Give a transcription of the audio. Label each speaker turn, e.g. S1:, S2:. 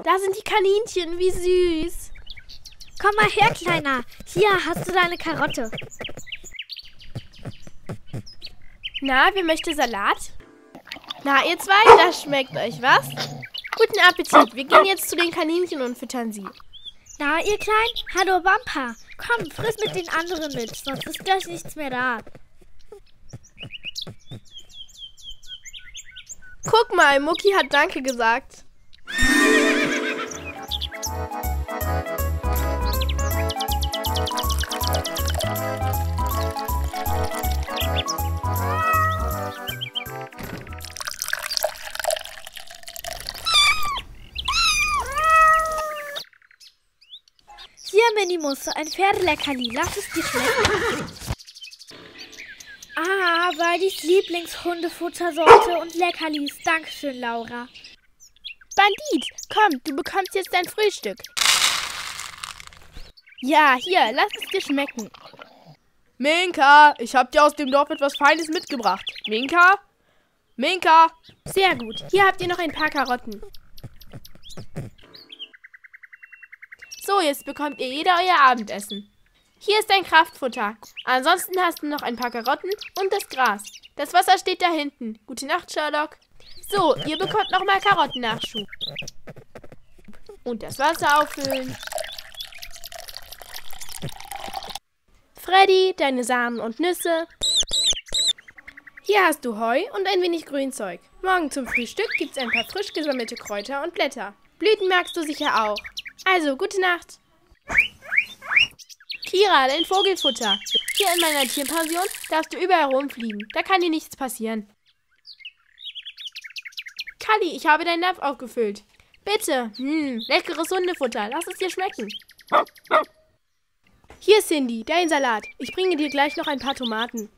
S1: Da sind die Kaninchen, wie süß.
S2: Komm mal her, Kleiner. Hier hast du deine Karotte.
S1: Na, wer möchte Salat? Na, ihr zwei, das schmeckt euch, was? Guten Appetit. Wir gehen jetzt zu den Kaninchen und füttern sie.
S2: Na, ihr Kleinen? Hallo, Bumper. Komm, friss mit den anderen mit, sonst ist gleich nichts mehr da.
S1: Guck mal, Mucki hat Danke gesagt.
S2: Hier, Minimus, ein Pferdeleckerli. Lass es dir schmecken. Ah, Waldis Lieblingshundefuttersorte und Leckerlis. Dankeschön, Laura.
S1: Bandit, komm, du bekommst jetzt dein Frühstück. Ja, hier, lass es dir schmecken.
S3: Minka, ich hab dir aus dem Dorf etwas Feines mitgebracht. Minka? Minka?
S1: Sehr gut. Hier habt ihr noch ein paar Karotten. So, jetzt bekommt ihr jeder euer Abendessen. Hier ist dein Kraftfutter. Ansonsten hast du noch ein paar Karotten und das Gras. Das Wasser steht da hinten. Gute Nacht, Sherlock. So, ihr bekommt nochmal Karottennachschub. Und das Wasser auffüllen. Freddy, deine Samen und Nüsse. Hier hast du Heu und ein wenig Grünzeug. Morgen zum Frühstück gibt's ein paar frisch gesammelte Kräuter und Blätter. Blüten magst du sicher auch. Also, gute Nacht. Kira, dein Vogelfutter. Hier in meiner Tierpension darfst du überall rumfliegen. Da kann dir nichts passieren. Kalli, ich habe deinen Napf aufgefüllt. Bitte. Leckeres Hundefutter. Lass es dir schmecken. Hier, Cindy, dein Salat. Ich bringe dir gleich noch ein paar Tomaten.